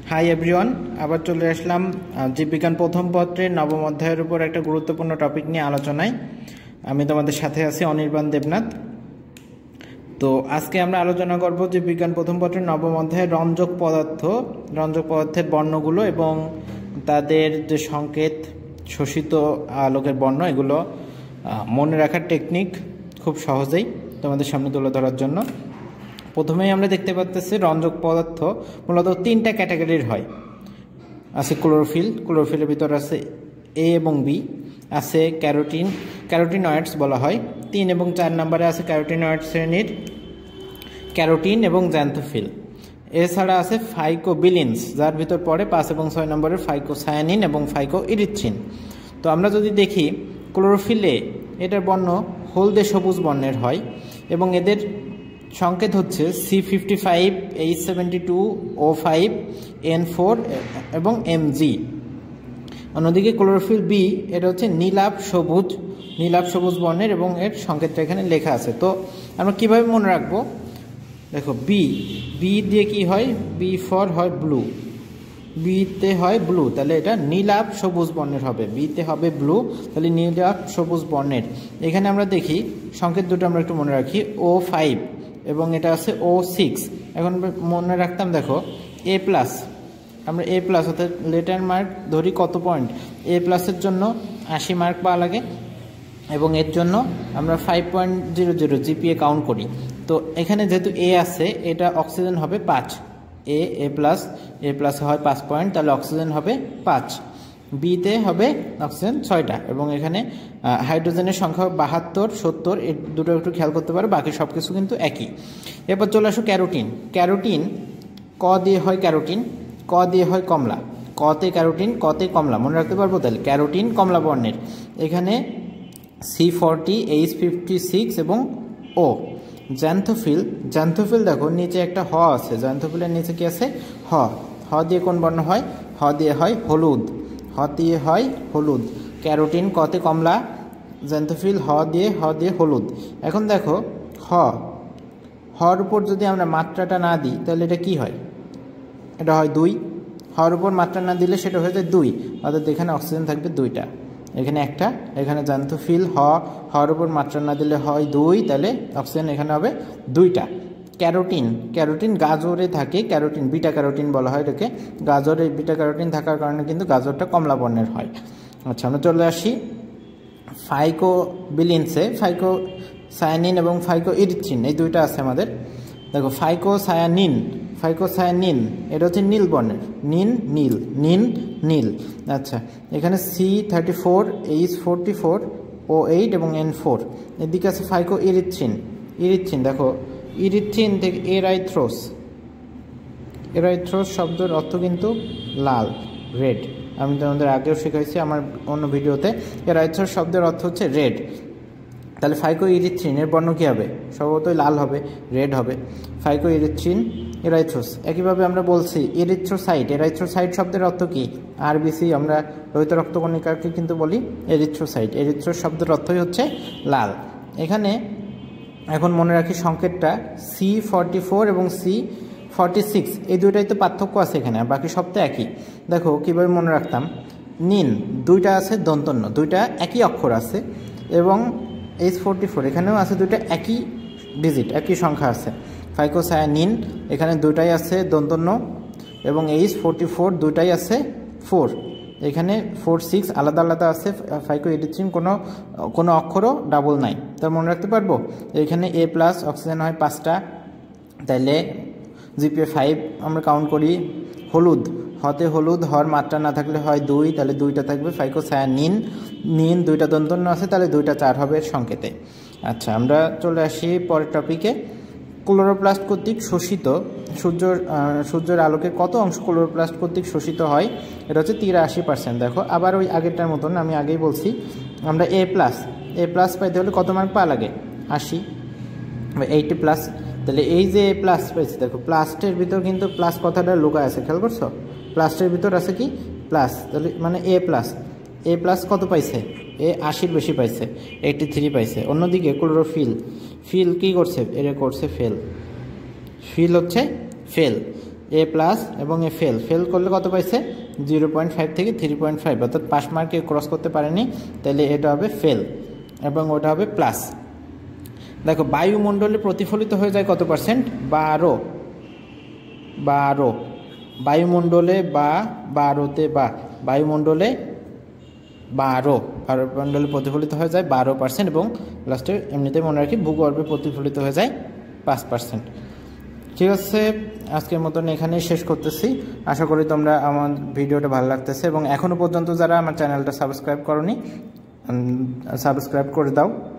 Hi everyone, আবার চলে আসলাম জীববিজ্ঞান প্রথম পত্রের নবম অধ্যায়ের উপর একটা গুরুত্বপূর্ণ টপিক নিয়ে আলোচনায়। আমি তোমাদের সাথে আছি অনির্বাণ দেবনাথ। তো আজকে আমরা আলোচনা করব জীববিজ্ঞান প্রথম পত্রের নবম অধ্যায়ের রঞ্জক পদার্থের বর্ণগুলো এবং তাদের যে সংকেত, শোষিত আলোকের বর্ণ, এগুলো মনে রাখার টেকনিক খুব সহজেই তোমাদের সামনে তুলে ধরার জন্য। প্রথমেই আমরা দেখতে পাচ্ছি রঞ্জক পদার্থ মূলত তিনটা ক্যাটাগরির হয়। আছে ক্লোরোফিলের ভিতর আছে এ এবং বি, আছে ক্যারোটিনয়েডস বলা হয়। 3 এবং 4 নম্বরে আছে ক্যারোটিনয়েড শ্রেণীর ক্যারোটিন এবং জ্যান্থোফিল। এছাড়া আছে ফাইকোবিলিনস, যার ভিতর পড়ে 5 এবং 6 নম্বরের ফাইকোসায়ানিন এবং ফাইকোইরিথ্রিন। তো আমরা যদি দেখি ক্লোরোফিলে, এটার বর্ণ হলদে সবুজ বর্ণের হয় এবং এদের সংকেত হচ্ছে C55, H72, O5, N4 এবং Mg। অন্যদিকে ক্লোরোফিল বি, এটা হচ্ছে নীলাভ সবুজ বর্ণের এবং এর সংকেতটা এখানে লেখা আছে। তো আমরা কিভাবে মনে রাখবো? দেখো, বি দিয়ে কি হয়? বি ফর হয় ব্লু, বিতে হয় ব্লু, তাহলে এটা নীলাভ সবুজ বর্ণের হবে। বিতে হবে ব্লু, তাহলে নীলাভ সবুজ বর্ণের। এখানে আমরা দেখি সংকেত দুটো আমরা একটু মনে রাখি, O5 এবং এটা আছে O6। এখন মনে রাখতাম, দেখো A+, আমরা A+ অর্থাৎ লেটার মার্ক ধরি কত পয়েন্ট। A+-এর জন্য 80 মার্ক পাওয়া লাগে এবং এর জন্য আমরা 5.00 জিপিএ কাউন্ট করি। তো এখানে যেহেতু A আছে, এটা অক্সিজেন হবে 5। A+ হয় 5 পয়েন্ট, তাহলে অক্সিজেন হবে 5। বিতে হবে অক্সিজেন 6টা এবং এখানে হাইড্রোজেনের সংখ্যা 72, 70, এই দুটো একটু খেয়াল করতে পারো, বাকি সব কিছু কিন্তু একই। এরপর চলে আসো ক্যারোটিন। ক দিয়ে হয় ক্যারোটিন, ক দিয়ে হয় কমলা। কতে ক্যারোটিন, কতে কমলা, মনে রাখতে পারবো। তাহলে ক্যারোটিন কমলা বর্ণের। এখানে C40, H56 এবং O। জ্যান্থোফিল দেখো নিচে একটা হ আছে, জ্যান্থোফিলের নিচে কি আছে? হ দিয়ে কোন বর্ণ হয়? হ দিয়ে হয় হলুদ। ক্যারোটিন কতে কমলা, জ্যান্থোফিল হ দিয়ে হলুদ। এখন দেখো হর উপর যদি আমরা মাত্রাটা না দিই, তাহলে এটা কি হয়? এটা হয় 2। হর উপর মাত্রা না দিলে সেটা হয়ে যায় 2, অর্থাৎ এখানে অক্সিজেন থাকবে 2টা, এখানে একটা, এখানে জ্যান্থোফিল হর উপর মাত্রা না দিলে হয় 2, তাহলে অক্সিজেন এখানে হবে 2টা। ক্যারোটিন গাজরে থাকে, বিটা ক্যারোটিন বলা হয় এটাকে। গাজরে বিটা ক্যারোটিন থাকার কারণে কিন্তু গাজরটা কমলা বর্ণের হয়। আচ্ছা, আমরা চলে আসি ফাইকোবিলিনসে। ফাইকোসায়ানিন এবং ফাইকোইরিথ্রিন, এই দুইটা আছে আমাদের। দেখো ফাইকোসায়ানিন এটা হচ্ছে নীল বর্ণের, নীল। আচ্ছা, এখানে C34, H44, O8 এবং N4। এদিকে আছে ফাইকোইরিথ্রিন। দেখো, ইরিথ্রিন থেকে এরাইথ্রোস শব্দের অর্থ কিন্তু লাল, রেড। আমি তোমাদের আগেও শেখাইছি আমার অন্য ভিডিওতে। এরাইথ্রোস শব্দের অর্থ হচ্ছে রেড। তাহলে ফাইকোইরিথ্রিন এর বর্ণ কী হবে? স্বভাবতই লাল হবে, রেড হবে। ফাইকোইরিথ্রিন, এরাইথ্রোস। একইভাবে আমরা বলছি এরিথ্রোসাইট শব্দের অর্থ কি? RBC, আমরা লোহিত রক্তকণিকাকে কিন্তু বলি এরিথ্রোসাইট। এরিথ্রোস শব্দের অর্থই হচ্ছে লাল। এখানে এখন মনে রাখি সংকেতটা C44 এবং C46, এই দুইটাই তো পার্থক্য আছে এখানে, বাকি সব তো একই। দেখো কিভাবে মনে রাখতাম, দুইটা আছে দন্তন্য, দুইটা একই অক্ষর আছে, এবং H44 এখানেও আছে, দুইটা একই ডিজিট, একই সংখ্যা আছে। ফাইকোসায়ানিন এখানে দুইটাই আছে দন্তন্য এবং H44 দুইটাই আছে 4, এখানে 4, 6 আলাদা আছে। ফাইকোইরিথ্রিন কোনো অক্ষরও ডাবল নাই, তা মনে রাখতে পারবো। এখানে A+ অক্সিজেন হয় 5টা, তাইলে জিপিএ 5 আমরা কাউন্ট করি। হলুদ, হর মাত্রা না থাকলে হয় 2, তাহলে 2টা থাকবে। ফাইকোসায়ানিন, দুইটা দন্তন্য আছে, তাহলে 2টা 4 হবে সংকেতে। আচ্ছা, আমরা চলে আসি পরের টপিকে। ক্লোরোপ্লাস্ট কর্তৃক শোষিত, সূর্যের আলোকে কত অংশ ক্লোরোপ্লাস্ট কর্তৃক শোষিত হয়? এটা হচ্ছে 83%। দেখো, আবার ওই আগেরটার মতন, আমি আগেই বলছি, আমরা A+ পাইতে হলে কত মার্ক পাওয়া লাগে? 80 বা 80+। তাহলে এই যে A+ পাইছি, দেখো প্লাস্টের ভিতর কিন্তু প্লাস কথাটা লুকায় আছে, খেয়াল করছো? প্লাস্টের ভিতর আছে কি? প্লাস, তাহলে মানে A+ কত পাইছে? 80-র বেশি পাইছে, 83 পাইছে। অন্যদিকে ক্লোরোফিল কি করছে? এটা করছে ফেল, হচ্ছে ফেল। এ প্লাস এবং এ ফেল। ফেল করলে কত পাইছে 0.5 থেকে 3.5, অর্থাৎ পাস মার্কে ক্রস করতে পারেনি, তাহলে এটা হবে ফেল এবং ওটা হবে প্লাস। দেখো বায়ুমণ্ডলে প্রতিফলিত হয়ে যায় কত পার্সেন্ট, 12। বায়ুমণ্ডলে বা 12তে বা বায়ুমণ্ডলে 12 প্রতিফলিত হয়ে যায় 12% এবং লাস্টে এমনিতে মনে রাখি ভূগর্ভে প্রতিফলিত হয়ে যায় 5%। ঠিক আছে, আজকের মতন এখানেই শেষ করতেছি। আশা করি তোমরা আমার ভিডিওটা ভালো লাগতেছে এবং এখনও পর্যন্ত যারা আমার চ্যানেলটা সাবস্ক্রাইব করোনি সাবস্ক্রাইব করে দাও।